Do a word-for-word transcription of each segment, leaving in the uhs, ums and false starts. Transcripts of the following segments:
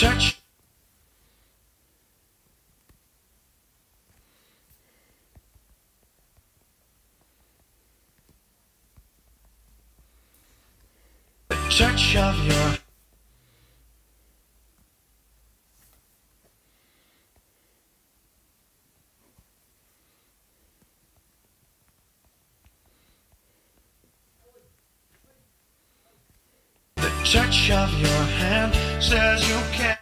touch. The touch of your The touch of your hand says you can't.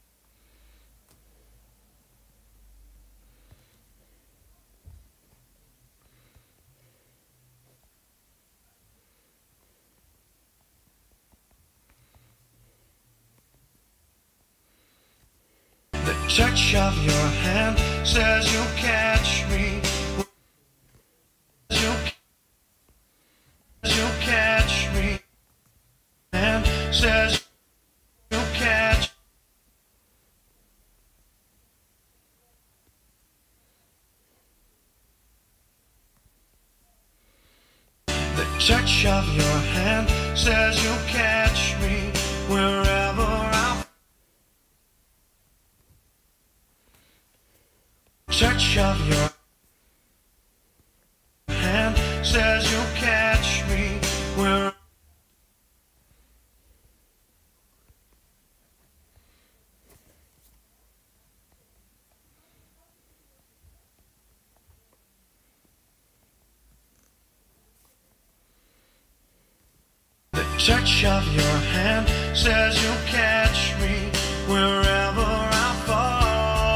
The touch of your hand says you catch me. You, you catch me. And says you catch. The touch of your hand says you catch me wherever I. Touch of your hand says you catch me where. The touch of your hand says you catch me wherever I fall.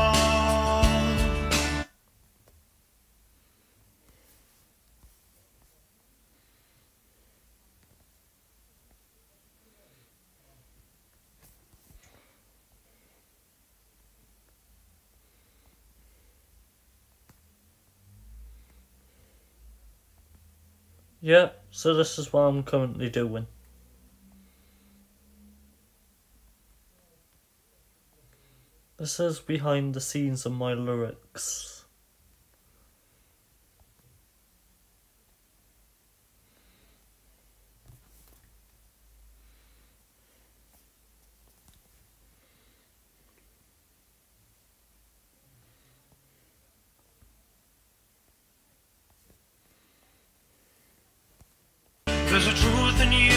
Yeah, so this is what I'm currently doing. This is behind the scenes of my lyrics. There's a truth in you.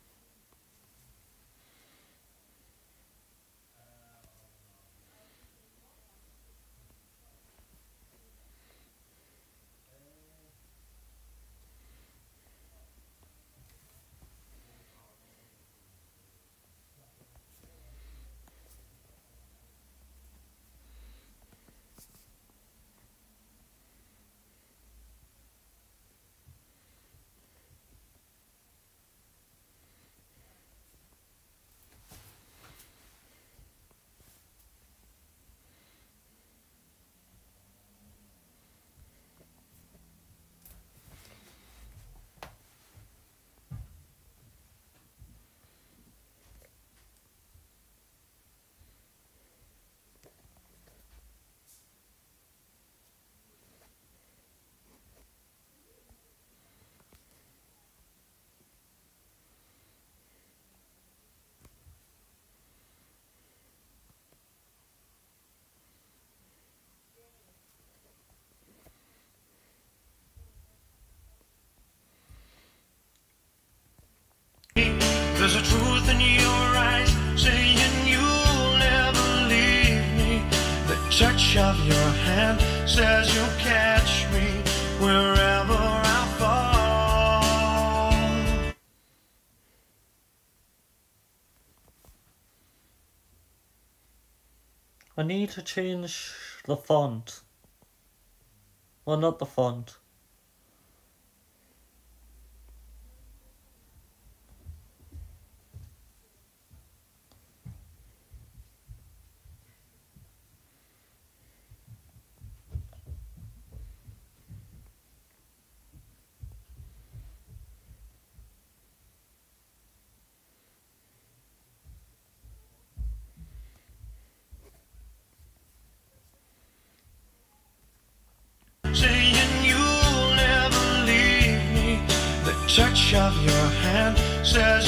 There's a truth in your eyes saying you'll never leave me. The touch of your hand says you'll catch me wherever I fall. I need to change the font. Well, not the font. Saying you'll never leave me. The touch of your hand says